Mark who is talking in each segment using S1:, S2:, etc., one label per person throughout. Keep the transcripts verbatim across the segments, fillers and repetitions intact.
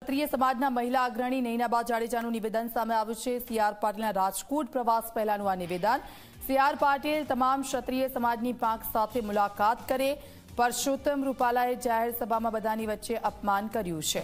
S1: ક્ષત્રિય સમાજના મહિલા અગ્રણી નૈનાબા જાડેજાનું નિવેદન સામે આવ્યું છે। સી આર પાટીલના રાજકોટ પ્રવાસ પહેલાનું આ નિવેદન। સી આર પાટીલ તમામ ક્ષત્રિય સમાજની પાંખ સાથે મુલાકાત કરે। પરસોત્તમ રૂપાલાએ જાહેર સભામાં બધાની વચ્ચે અપમાન કર્યું છે।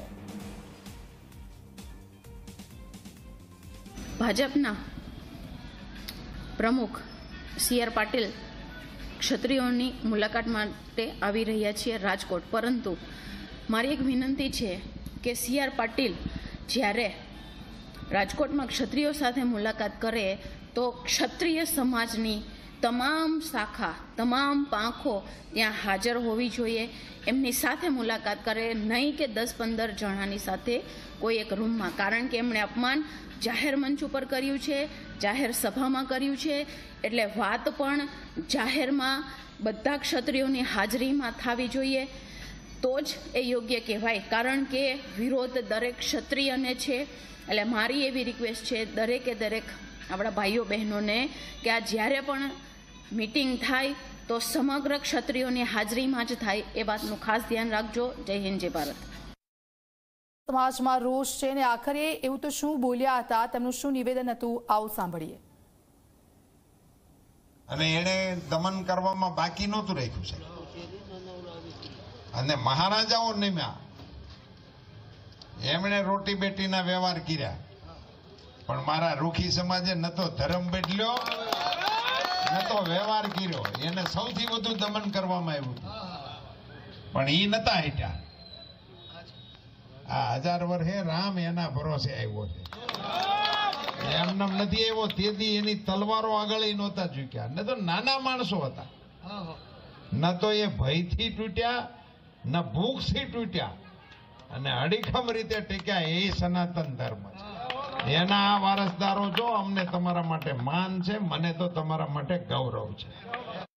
S2: ભાજપના પ્રમુખ સી આર પાટીલ ક્ષત્રિયોની મુલાકાત માટે આવી રહ્યા છીએ રાજકોટ, પરંતુ મારી એક વિનંતી છે કે સી આર પાટીલ જ્યારે રાજકોટમાં ક્ષત્રિયો સાથે મુલાકાત કરે તો ક્ષત્રિય સમાજની તમામ શાખા, તમામ પાંખો ત્યાં હાજર હોવી જોઈએ। એમની સાથે મુલાકાત કરે, નહીં કે દસ પંદર જણાની સાથે કોઈ એક રૂમમાં, કારણ કે એમણે અપમાન જાહેર મંચ ઉપર કર્યું છે, જાહેર સભામાં કર્યું છે, એટલે વાત પણ જાહેરમાં બધા ક્ષત્રિયોની હાજરીમાં થવી જોઈએ, તો જ એ યોગ્ય કહેવાય। કારણ કે વિરોધ દરેક ક્ષત્રિયને છે। એટલે મારી એવી રિક્વેસ્ટ છે દરેકે દરેક આપણા ભાઈઓ બહેનોને કે આ જ્યારે પણ મીટિંગ થાય તો સમગ્ર ક્ષત્રિયોની હાજરીમાં જ થાય, એ વાતનું ખાસ ધ્યાન રાખજો। જય હિન્દ, જય ભારત।
S1: સમાજમાં રોષ છે ને આખરે એવું તો શું બોલ્યા હતા, તેમનું શું નિવેદન હતું, આવો સાંભળીએ।
S3: અને એને દમન કરવામાં બાકી નહોતું રાખ્યું છે, અને મહારાજાઓ નિમ્યા, એમણે રોટી બેટીના વ્યવહાર કર્યા, પણ મારા રૂખી સમાજે ન તો ધર્મ બદલ્યો ન તો વ્યવહાર કર્યો। એને સૌથી વધુ દમન કરવામાં આવ્યું હતું, પણ એ નતા હટ્યા। આ હજાર વર્ષે રામ એના ભરોસે આવ્યો છે, એમને નથી આવ્યો। તેથી એની તલવારો આગળ નહોતા ઝૂક્યા, ન તો નાના માણસો હતા, ન તો એ ભયથી તૂટ્યા, ન ભૂખથી તૂટ્યા, અને અડીખમ રીતે ટીક્યા। એ સનાતન ધર્મ છે, એના વારસદારો જો। અમને તમારા માટે માન છે, મને તો તમારા માટે ગૌરવ છે।